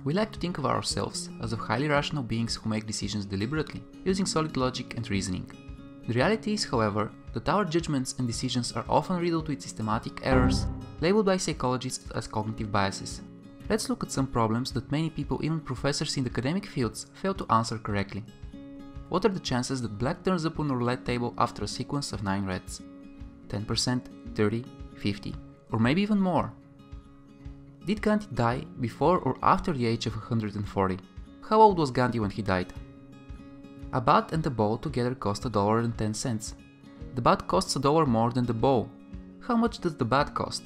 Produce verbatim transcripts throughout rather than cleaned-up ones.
We like to think of ourselves as of highly rational beings who make decisions deliberately, using solid logic and reasoning. The reality is, however, that our judgments and decisions are often riddled with systematic errors, labeled by psychologists as cognitive biases. Let's look at some problems that many people, even professors in the academic fields, fail to answer correctly. What are the chances that black turns up on a roulette table after a sequence of nine reds? ten percent, thirty, fifty, or maybe even more? Did Gandhi die before or after the age of one hundred forty? How old was Gandhi when he died? A bat and a ball together cost a dollar and ten cents. The bat costs a dollar more than the ball. How much does the bat cost?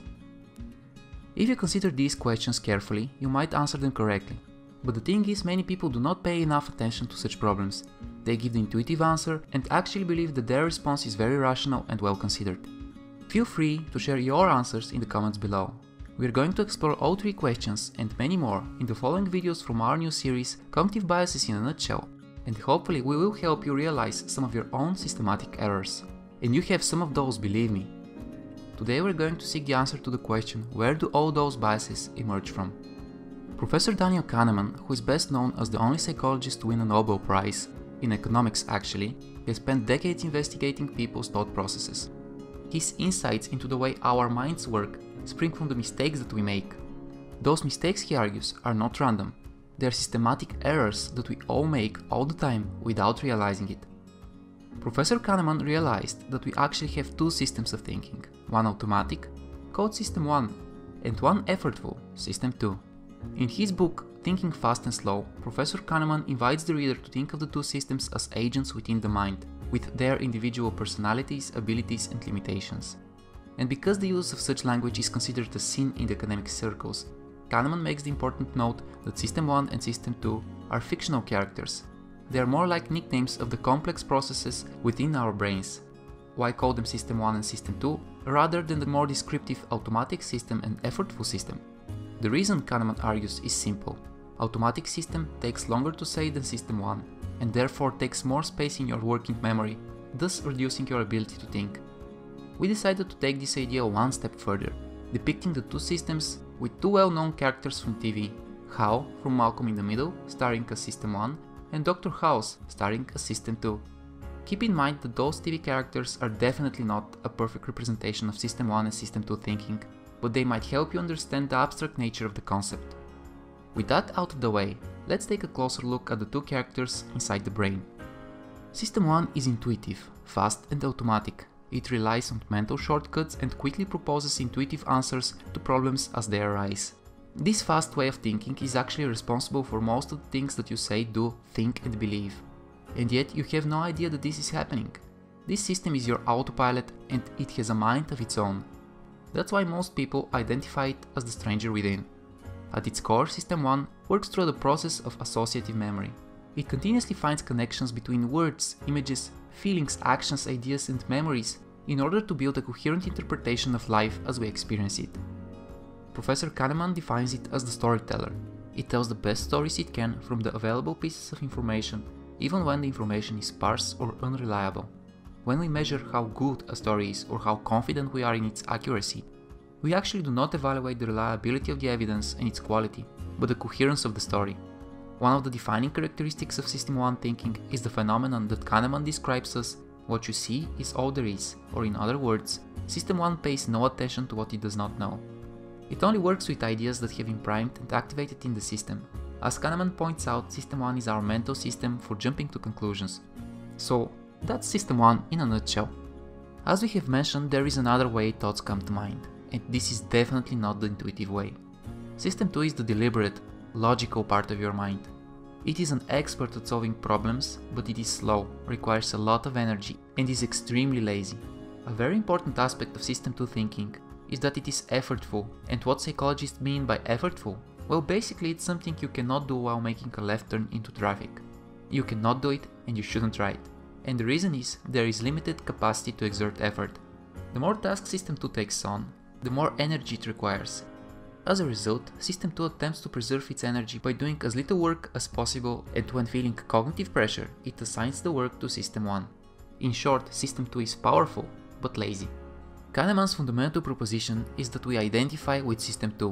If you consider these questions carefully, you might answer them correctly. But the thing is, many people do not pay enough attention to such problems. They give the intuitive answer and actually believe that their response is very rational and well considered. Feel free to share your answers in the comments below. We are going to explore all three questions and many more in the following videos from our new series Cognitive Biases in a Nutshell, and hopefully we will help you realize some of your own systematic errors. And you have some of those, believe me. Today we're going to seek the answer to the question, where do all those biases emerge from? Professor Daniel Kahneman, who is best known as the only psychologist to win a Nobel Prize, in economics actually, has spent decades investigating people's thought processes. His insights into the way our minds work spring from the mistakes that we make. Those mistakes, he argues, are not random. They are systematic errors that we all make all the time without realizing it. Professor Kahneman realized that we actually have two systems of thinking, one automatic, called System one, and one effortful, System two. In his book, Thinking Fast and Slow, Professor Kahneman invites the reader to think of the two systems as agents within the mind, with their individual personalities, abilities and limitations. And because the use of such language is considered a sin in the academic circles, Kahneman makes the important note that System one and System two are fictional characters. They are more like nicknames of the complex processes within our brains. Why call them System one and System two rather than the more descriptive automatic system and effortful system? The reason, Kahneman argues, is simple. Automatic system takes longer to say than System one, and therefore takes more space in your working memory, thus reducing your ability to think. We decided to take this idea one step further, depicting the two systems with two well-known characters from T V, Hal from Malcolm in the Middle, starring as System one, and Doctor House, starring as System two. Keep in mind that those T V characters are definitely not a perfect representation of System one and System two thinking, but they might help you understand the abstract nature of the concept. With that out of the way, let's take a closer look at the two characters inside the brain. System one is intuitive, fast and automatic. It relies on mental shortcuts and quickly proposes intuitive answers to problems as they arise. This fast way of thinking is actually responsible for most of the things that you say, do, think and believe. And yet you have no idea that this is happening. This system is your autopilot and it has a mind of its own. That's why most people identify it as the stranger within. At its core, System one works through the process of associative memory. It continuously finds connections between words, images, feelings, actions, ideas and memories in order to build a coherent interpretation of life as we experience it. Professor Kahneman defines it as the storyteller. It tells the best stories it can from the available pieces of information, even when the information is sparse or unreliable. When we measure how good a story is or how confident we are in its accuracy, we actually do not evaluate the reliability of the evidence and its quality, but the coherence of the story. One of the defining characteristics of System one thinking is the phenomenon that Kahneman describes as what you see is all there is, or in other words, System one pays no attention to what it does not know. It only works with ideas that have been primed and activated in the system. As Kahneman points out, System one is our mental system for jumping to conclusions. So, that's System one in a nutshell. As we have mentioned, there is another way thoughts come to mind, and this is definitely not the intuitive way. System two is the deliberate, logical part of your mind. It is an expert at solving problems, but it is slow, requires a lot of energy, and is extremely lazy. A very important aspect of System two thinking is that it is effortful, and what psychologists mean by effortful? Well, basically it's something you cannot do while making a left turn into traffic. You cannot do it, and you shouldn't try it. And the reason is, there is limited capacity to exert effort. The more tasks System two takes on, the more energy it requires. As a result, System two attempts to preserve its energy by doing as little work as possible, and when feeling cognitive pressure, it assigns the work to System one. In short, System two is powerful, but lazy. Kahneman's fundamental proposition is that we identify with System two.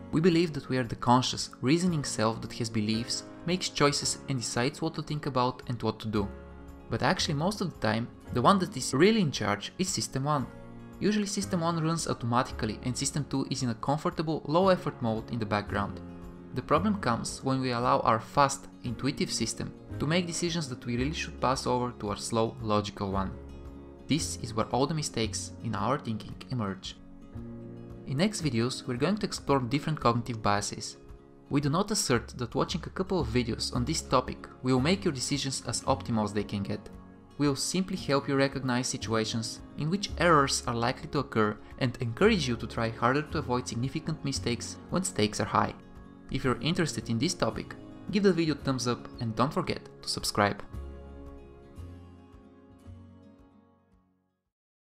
We believe that we are the conscious, reasoning self that has beliefs, makes choices and decides what to think about and what to do. But actually most of the time, the one that is really in charge is System one. Usually System one runs automatically and System two is in a comfortable, low effort mode in the background. The problem comes when we allow our fast, intuitive system to make decisions that we really should pass over to our slow, logical one. This is where all the mistakes in our thinking emerge. In next videos, we're going to explore different cognitive biases. We do not assert that watching a couple of videos on this topic will make your decisions as optimal as they can get. We will simply help you recognize situations in which errors are likely to occur and encourage you to try harder to avoid significant mistakes when stakes are high. If you're interested in this topic, give the video a thumbs up and don't forget to subscribe.